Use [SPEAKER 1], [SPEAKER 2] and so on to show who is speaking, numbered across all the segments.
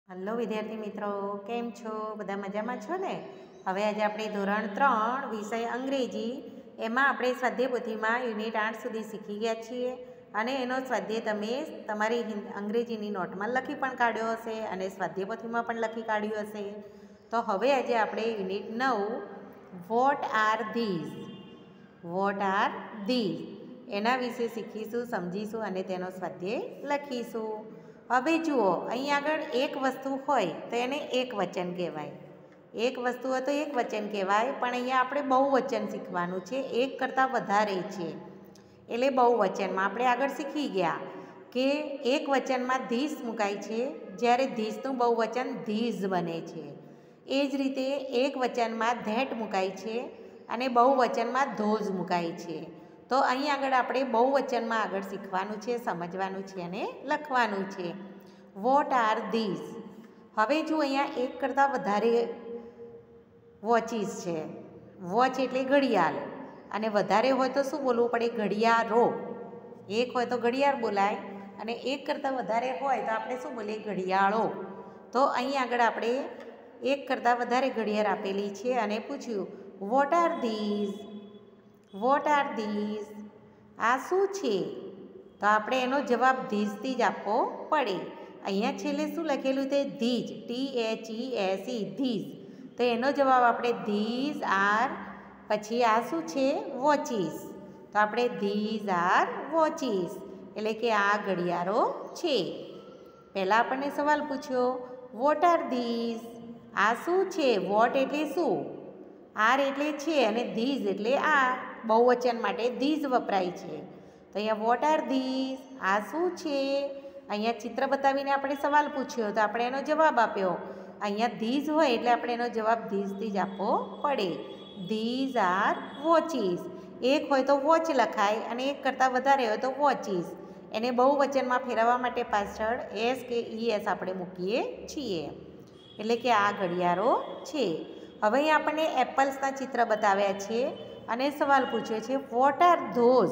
[SPEAKER 1] Hello વિદ્યાર્થી મિત્રો, કેમ છો? બધા મજામાં છો ને? હવે આજે આપણે ધોરણ 3 વિષય અંગ્રેજી એમાં આપણે સ્વાધ્યાય પોથીમાં યુનિટ 8 સુધી શીખી ગયા છીએ અને એનો સ્વાધ્યાય તમે તમારી અંગ્રેજીની નોટમાં લખી પણ કાઢ્યો હશે અને સ્વાધ્યાય પોથીમાં પણ લખી કાઢ્યું હશે. તો હવે આજે આપણે યુનિટ 9 વોટ આર ધીઝ એના વિશે શીખીશું, સમજીશું અને તેનો સ્વાધ્યાય લખીશું. હવે જુઓ, અહીં આગળ એક વસ્તુ હોય તો એને એક વચન કહેવાય. એક વસ્તુ હોય તો એક વચન કહેવાય, પણ અહીંયા આપણે બહુવચન શીખવાનું છે. એક કરતાં વધારે છે એટલે બહુવચનમાં આપણે આગળ શીખી ગયા કે એક વચનમાં ધીસ મુકાય છે, જ્યારે ધીસનું બહુવચન ધીઝ બને છે. એ જ રીતે એક વચનમાં ધેટ મુકાય છે અને બહુવચનમાં ધોઝ મુકાય છે. તો અહીં આગળ આપણે બહુવચનમાં આગળ શીખવાનું છે, સમજવાનું છે અને લખવાનું છે. What are these. હવે જો અહીંયા એક કરતાં વધારે વોચીસ છે. વોચ એટલે ઘડિયાળ અને વધારે હોય તો શું બોલવું પડે? ઘડિયાળો. એક હોય તો ઘડિયાળ બોલાય અને એક કરતાં વધારે હોય તો આપણે શું બોલીએ? ઘડિયાળો. તો અહીં આગળ આપણે એક કરતાં વધારે ઘડિયાળ આપેલી છે અને પૂછ્યું what are these. What are these. આ શું છે? તો આપણે એનો જવાબ ધીઝથી જ આપવો પડે. અહીંયા છેલ્લે શું લખેલું છે? These, THESE, these. તો એનો જવાબ આપણે ધીઝ આર, પછી આ શું છે? વોચીસ. તો આપણે ધીઝ આર વોચીસ, એટલે કે આ ઘડિયાળો છે. પહેલાં આપણને સવાલ પૂછ્યો વોટ આર ધીઝ. આ શું છે? વોટ એટલે શું, આર એટલે છે અને ધીઝ એટલે આ. બહુવચન માટે ધીઝ વપરાય છે. તો અહીંયા વોટ આર ધીઝ. આ શું છે? અહીંયા ચિત્ર બતાવીને આપણે સવાલ પૂછ્યો તો આપણે એનો જવાબ આપ્યો. અહીંયા ધીઝ હોય એટલે આપણે એનો જવાબ ધીઝથી જ આપવો પડે. These are watches. એક હોય તો વોચ લખાય અને એક કરતાં વધારે હોય તો વોચીસ. એને બહુવચનમાં ફેરવવા માટે પાછળ એસ કે ES આપણે મૂકીએ છીએ, એટલે કે આ ઘડિયાળો છે. હવે અહીં આપણને એપલ્સના ચિત્ર બતાવ્યા છે અને સવાલ પૂછ્યો છે what are those.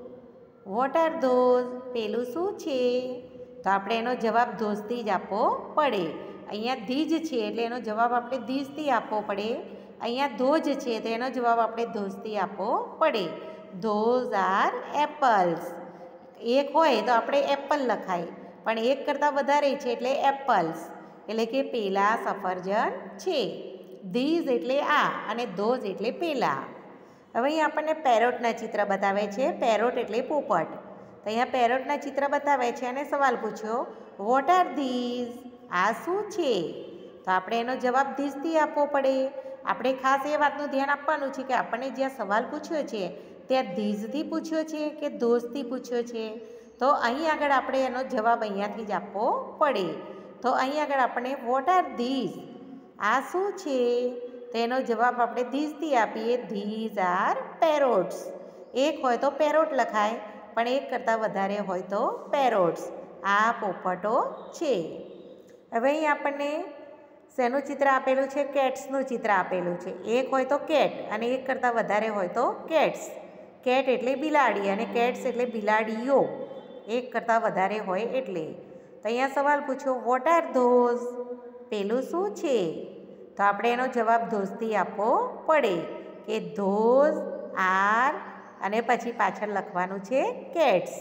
[SPEAKER 1] What are those. પેલું શું છે? તો આપણે એનો જવાબ ધોઝથી જ આપવો પડે. અહીંયા ધીજ છે એટલે એનો જવાબ આપણે ધીઝથી આપવો પડે. અહીંયા ધોજ છે તો એનો જવાબ આપણે ધોઝથી આપવો પડે. Those are apples. એક હોય તો આપણે એપલ લખાય, પણ એક કરતાં વધારે છે એટલે એપલ્સ, એટલે કે પેલા સફરજન છે. ધીઝ એટલે આ અને ધોઝ એટલે પેલા. હવે અહીં આપણને પેરોટના ચિત્ર બતાવે છે. પેરોટ એટલે પોપટ. તો અહીંયા પેરોટના ચિત્ર બતાવે છે અને સવાલ પૂછ્યો વોટ આર ધીઝ. આ શું છે? તો આપણે એનો જવાબ ધીઝથી આપવો પડે. આપણે ખાસ એ વાતનું ધ્યાન આપવાનું છે કે આપણને જ્યાં સવાલ પૂછ્યો છે ત્યાં ધીઝથી પૂછ્યો છે કે ધોઝથી પૂછ્યો છે. તો અહીં આગળ આપણે એનો જવાબ અહીંયાથી જ આપવો પડે. તો અહીં આગળ આપણને વોટ આર ધીઝ. આ શું છે? તો એનો જવાબ આપણે ધીઝથી આપીએ. These are parrots. એક હોય તો પેરોટ લખાય, પણ એક કરતાં વધારે હોય તો પેરોટ્સ. આ પોપટો છે. હવે અહીં આપણને શેનું ચિત્ર આપેલું છે? કેટ્સનું ચિત્ર આપેલું છે. એક હોય તો કેટ અને એક કરતાં વધારે હોય તો કેટ્સ. કેટ એટલે બિલાડી અને કેટ્સ એટલે બિલાડીઓ, એક કરતાં વધારે હોય એટલે. તો અહીંયા સવાલ પૂછ્યો વોટ આર ધોઝ. પેલું શું છે? તો આપણે એનો જવાબ ધોઝથી આપવો પડે કે ધોઝ આર અને પછી પાછળ લખવાનું છે કેટ્સ.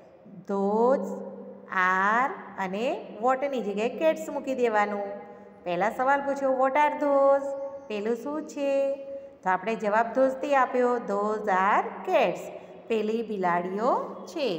[SPEAKER 1] ધોઝ આર અને વોટની જગ્યાએ કેટ્સ મૂકી દેવાનું. પહેલાં સવાલ પૂછ્યો વોટ આર ધોઝ. પેલું શું છે? તો આપણે જવાબ ધોઝથી આપ્યો. Those are cats. પેલી બિલાડીઓ છે.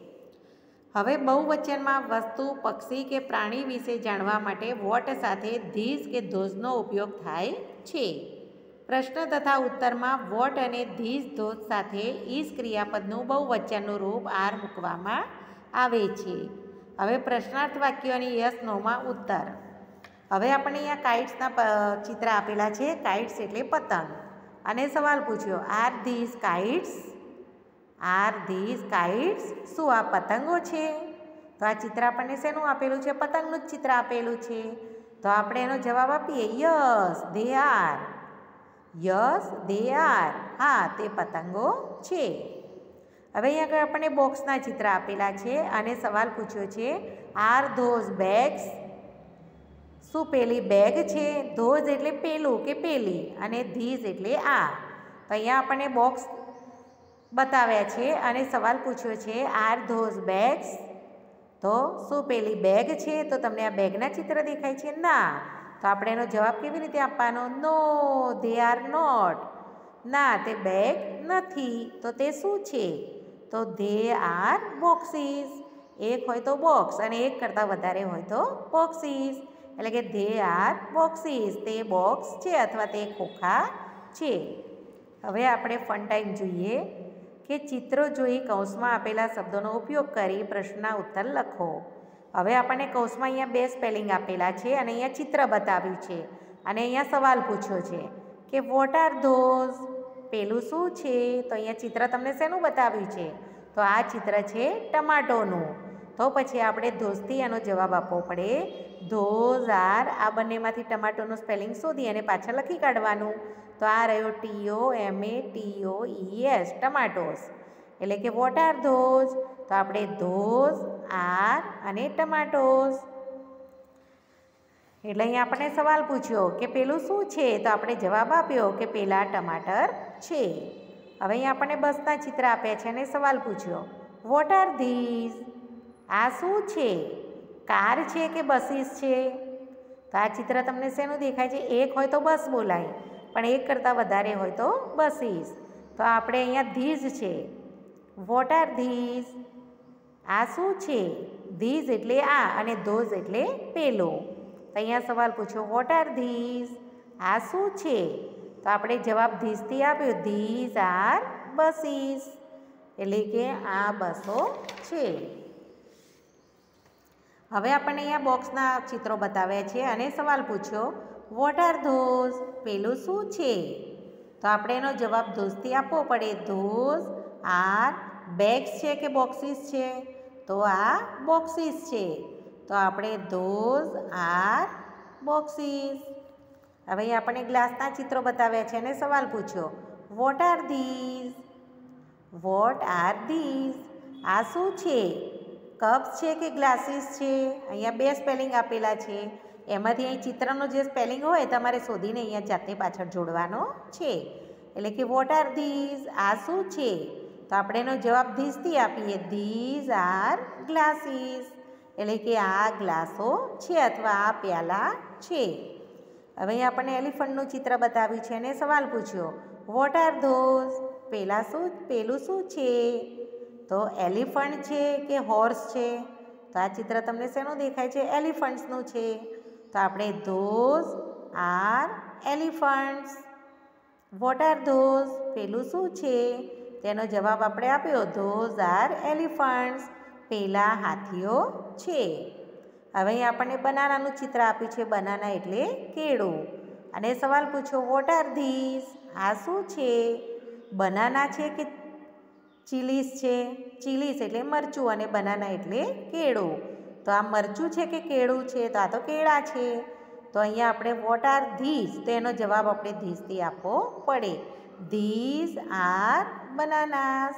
[SPEAKER 1] હવે બહુવચનમાં વસ્તુ, પક્ષી કે પ્રાણી વિશે જાણવા માટે વોટ સાથે ધીઝ કે ધોઝનો ઉપયોગ થાય છે. પ્રશ્ન તથા ઉત્તરમાં વોટ અને ધીઝ ધોઝ સાથે ઈસ ક્રિયાપદનું બહુવચનનું રૂપ આર મૂકવામાં આવે છે. હવે પ્રશ્નાર્થ વાક્યોની યસ નોમાં ઉત્તર. હવે આપણને અહીંયા કાઇટ્સના ચિત્ર આપેલા છે. કાઇટ્સ એટલે પતંગ અને સવાલ પૂછ્યો are these kites. Are these kites. શું આ પતંગો છે? તો આ ચિત્ર આપણને શેનું આપેલું છે? પતંગનું જ ચિત્ર આપેલું છે. તો આપણે એનો જવાબ આપીએ yes they are. Yes they are. હા, તે પતંગો છે. હવે અહીં આગળ આપણને બોક્સના ચિત્ર આપેલા છે અને સવાલ પૂછ્યો છે આર ધોઝ બેગ્સ. શું પેલી બેગ છે? ધોઝ એટલે પેલું કે પેલી, અને ધીઝ એટલે આ. તો અહીંયા આપણને બોક્સ બતાવ્યા છે અને સવાલ પૂછ્યો છે, આર ધોઝ બેગ્સ? તો શું પેલી બેગ છે? તો તમને આ બેગના ચિત્ર દેખાય છે? ના. તો આપણે એનો જવાબ કેવી રીતે આપવાનો? No, they are not. ના, તે બેગ નથી. તો તે શું છે? તો ધે આર બોક્સીસ. એક હોય તો બોક્સ અને એક કરતાં વધારે હોય તો બોક્સીસ. એટલે કે ધે આર બોક્સીસ. તે બોક્સ છે અથવા તે ખોખા છે. હવે આપણે ફન ટાઈમ જોઈએ કે ચિત્રો જોઈ કૌંસમાં આપેલા શબ્દોનો ઉપયોગ કરી પ્રશ્નના ઉત્તર લખો. હવે આપણને કૌંસમાં અહીંયા બે સ્પેલિંગ આપેલા છે અને અહીંયા ચિત્ર બતાવ્યું છે અને અહીંયા સવાલ પૂછ્યો છે કે વોટ આર ધોઝ? પેલું શું છે? તો અહીંયા ચિત્ર તમને શેનું બતાવ્યું છે? તો આ ચિત્ર છે ટમાટોનું. તો પછી આપણે ધોઝથી એનો જવાબ આપવો પડે. ધોઝ આર, આ બંનેમાંથી ટમાટોનું સ્પેલિંગ શોધી અને પાછળ લખી કાઢવાનું. તો આ રહ્યો TOMATOES, ટમાટોસ. એટલે કે વોટ આર ધોઝ? તો આપણે ધોઝ આર અને ટમાટોસ. એટલે અહીંયા આપણને સવાલ પૂછ્યો કે પેલું શું છે? તો આપણે જવાબ આપ્યો કે પેલા ટમાટર છે. હવે અહીંયા આપણને બસના ચિત્ર આપ્યા છે અને સવાલ પૂછ્યો, વોટ આર ધીઝ? આ શું છે? કાર છે કે બસીસ છે? તો આ ચિત્ર તમને શેનું દેખાય છે? એક હોય તો બસ બોલાય, પણ એક કરતાં વધારે હોય તો બસીસ. તો આપણે અહીંયા ધીઝ છે. What are these? આ શું છે? ધીઝ એટલે આ અને ધોઝ એટલે પેલો. તો અહીંયા સવાલ પૂછ્યો, વોટ આર ધીઝ? આ શું છે? તો આપણે જવાબ ધીઝથી આપ્યો. These are buses. એટલે કે આ બસો છે. હવે આપણને અહીંયા બોક્સના ચિત્રો બતાવ્યા છે અને સવાલ પૂછ્યો, વોટ આર ધોઝ? પેલું શું છે? તો આપણે એનો જવાબ ધોઝથી આપવો પડે. ધોઝ આર બેગ્સ છે કે બોક્સીસ છે? તો આ બોક્સીસ છે. તો આપણે ધોઝ આર બોક્સીસ. હવે અહીં આપણને ગ્લાસના ચિત્રો બતાવ્યા છે અને સવાલ પૂછ્યો, what are these? What are these? આ શું છે? કપ્સ છે કે ગ્લાસીસ છે? અહીંયા બે સ્પેલિંગ આપેલા છે. એમાંથી અહીં ચિત્રનો જે સ્પેલિંગ હોય તમારે શોધીને અહીંયા જાતે પાછળ જોડવાનો છે. એટલે કે વોટ આર ધીઝ? આ શું છે? તો આપણે એનો જવાબ ધીઝથી આપીએ. These are glasses. એટલે કે આ ગ્લાસો છે અથવા આ પ્યાલા છે. હવે અહીં આપણને એલિફન્ટનું ચિત્ર બતાવ્યું છે અને સવાલ પૂછ્યો, વોટ આર ધોઝ? પેલું શું છે? તો એલિફન્ટ છે કે હોર્સ છે? તો આ ચિત્ર તમને શેનું દેખાય છે? એલિફન્ટ્સનું છે. તો આપણે those are elephants. What are those? પેલું શું છે? તેનો જવાબ આપણે આપ્યો. Those are elephants. પેલા હાથીઓ છે. હવે અહીં આપણને બનાનાનું ચિત્ર આપ્યું છે. બનાના એટલે કેળું. અને સવાલ પૂછ્યો, વોટ આર ધીઝ? આ શું છે? બનાના છે કે ચીલીસ છે? ચીલીસ એટલે મરચું અને બનાના એટલે કેળું. તો આ મરચું છે કે કેળું છે? તો આ તો કેળા છે. તો અહીંયા આપણે વોટ આર ધીઝ? તો એનો જવાબ આપણે ધીઝથી આપવો પડે. These are bananas.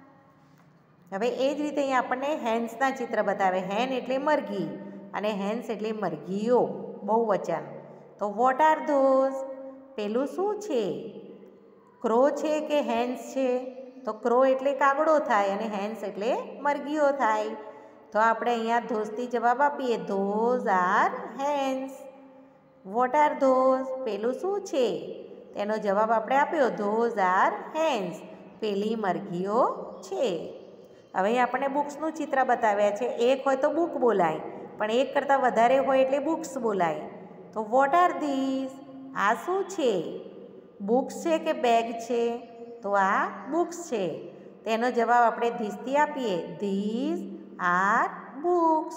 [SPEAKER 1] હવે એ જ રીતે અહીંયા આપણને હેન્સના ચિત્ર બતાવે. હેન એટલે મરઘી અને હેન્સ એટલે મરઘીઓ, બહુવચન. તો વોટ આર ધોઝ? પેલું શું છે? ક્રો છે કે હેન્સ છે? તો ક્રો એટલે કાગડો થાય અને હેન્સ એટલે મરઘીઓ થાય. તો આપણે અહીંયા ધોઝથી જવાબ આપીએ. Those are hens. What are those? પેલું શું છે? તેનો જવાબ આપણે આપ્યો. Those are hens. પેલી મરઘીઓ છે. હવે અહીં આપણને બુક્સનું ચિત્ર બતાવ્યા છે. એક હોય તો બુક બોલાય, પણ એક કરતાં વધારે હોય એટલે બુક્સ બોલાય. તો વોટ આર ધીઝ? આ શું છે? બુક્સ છે કે બેગ છે? તો આ બુક્સ છે. તેનો જવાબ આપણે ધીઝથી આપીએ. These are books.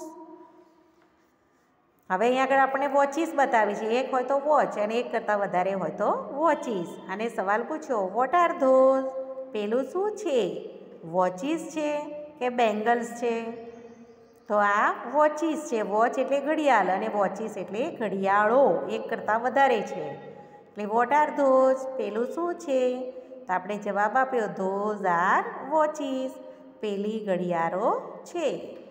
[SPEAKER 1] હવે અહીં આગળ આપણે વોચીસ બતાવી છે. એક હોય તો વોચ અને એક કરતાં વધારે હોય તો વોચીસ. અને સવાલ પૂછ્યો, વોટ આર ધોઝ? પેલું શું છે? વોચીસ છે કે બેંગલ્સ છે? તો આ વોચીસ છે. વોચ એટલે ઘડિયાળ અને વોચીસ એટલે ઘડિયાળો, એક કરતાં વધારે છે. એટલે વોટ આર ધોઝ? પેલું શું છે? તો આપણે જવાબ આપ્યો. Those are watches. પેલી ઘડિયાળો છે.